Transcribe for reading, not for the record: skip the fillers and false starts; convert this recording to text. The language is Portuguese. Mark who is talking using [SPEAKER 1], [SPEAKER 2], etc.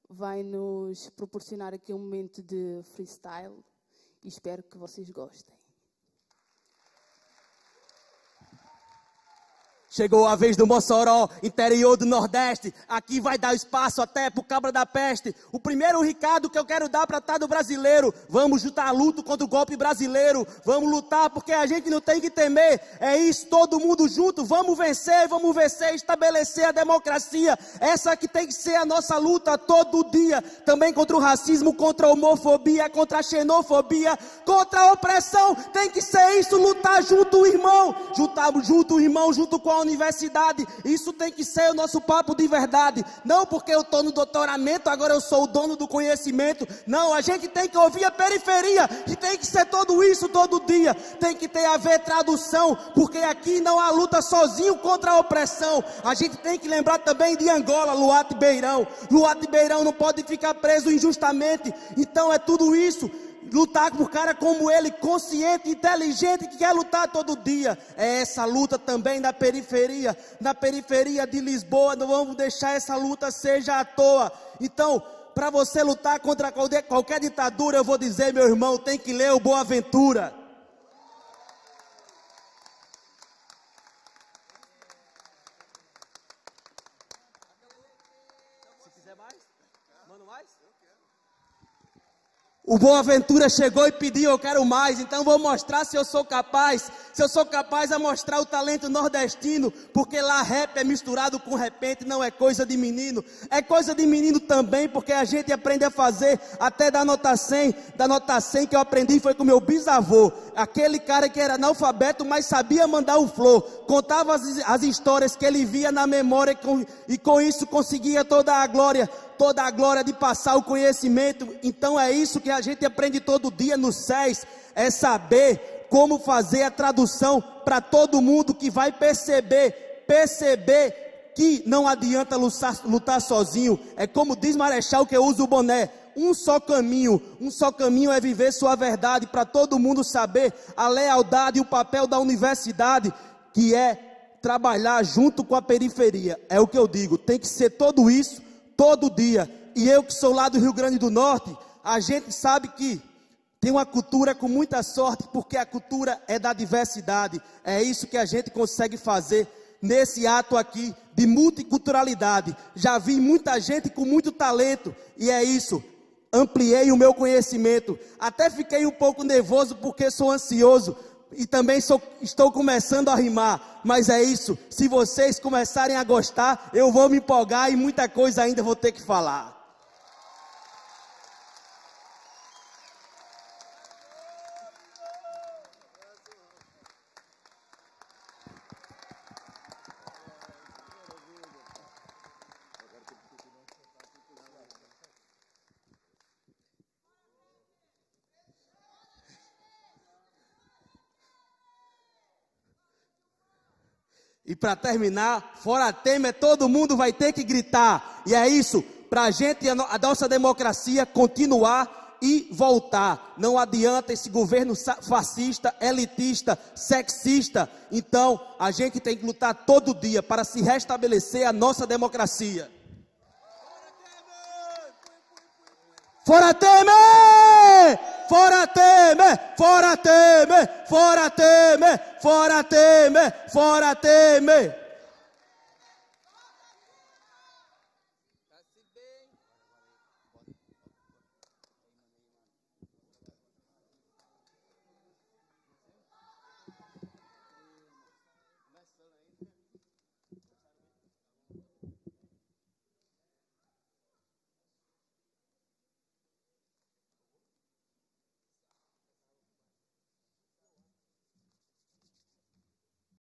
[SPEAKER 1] vai nos proporcionar aqui um momento de freestyle e espero que vocês gostem.
[SPEAKER 2] Chegou a vez do Mossoró, interior do Nordeste. Aqui vai dar espaço até pro cabra da peste. O primeiro recado que eu quero dar para todo brasileiro: vamos juntar a luta contra o golpe brasileiro. Vamos lutar porque a gente não tem que temer. É isso, todo mundo junto. Vamos vencer, estabelecer a democracia. Essa que tem que ser a nossa luta todo dia. Também contra o racismo, contra a homofobia, contra a xenofobia, contra a opressão. Tem que ser isso, lutar junto, irmão. Juntar junto, irmão, junto com a universidade. Isso tem que ser o nosso papo de verdade. Não porque eu estou no doutoramento, agora eu sou o dono do conhecimento. Não, a gente tem que ouvir a periferia. E tem que ser tudo isso todo dia. Tem que ter a ver tradução, porque aqui não há luta sozinho contra a opressão. A gente tem que lembrar também de Angola, Luat Beirão. Luat Beirão não pode ficar preso injustamente. Então é tudo isso. Lutar por cara como ele, consciente, inteligente, que quer lutar todo dia. É essa luta também na periferia de Lisboa. Não vamos deixar essa luta seja à toa. Então, para você lutar contra qualquer ditadura, eu vou dizer, meu irmão, tem que ler o Boaventura. Se quiser mais, manda mais. O Boaventura chegou e pediu, eu quero mais, então vou mostrar se eu sou capaz a mostrar o talento nordestino, porque lá rap é misturado com repente, não é coisa de menino, é coisa de menino também, porque a gente aprende a fazer, até da nota 100 que eu aprendi foi com meu bisavô, aquele cara que era analfabeto, mas sabia mandar o flow, contava as histórias que ele via na memória e com isso conseguia toda a glória de passar o conhecimento. Então é isso que a gente aprende todo dia no SES, é saber como fazer a tradução para todo mundo que vai perceber que não adianta lutar sozinho. É como diz Marechal, que eu uso o boné, um só caminho é viver sua verdade, para todo mundo saber a lealdade e o papel da universidade, que é trabalhar junto com a periferia. É o que eu digo, tem que ser tudo isso todo dia. E eu que sou lá do Rio Grande do Norte, a gente sabe que tem uma cultura com muita sorte, porque a cultura é da diversidade. É isso que a gente consegue fazer nesse ato aqui de multiculturalidade. Já vi muita gente com muito talento, e é isso. Ampliei o meu conhecimento. Até fiquei um pouco nervoso porque sou ansioso. E também estou começando a rimar, mas é isso, se vocês começarem a gostar, eu vou me empolgar e muita coisa ainda vou ter que falar. E para terminar, fora Temer, todo mundo vai ter que gritar. E é isso, para a gente, a nossa democracia continuar e voltar. Não adianta esse governo fascista, elitista, sexista. Então, a gente tem que lutar todo dia para se restabelecer a nossa democracia. Fora Temer! Fora Temer! Fora Temer! Fora Temer! Fora Temer! Fora Temer!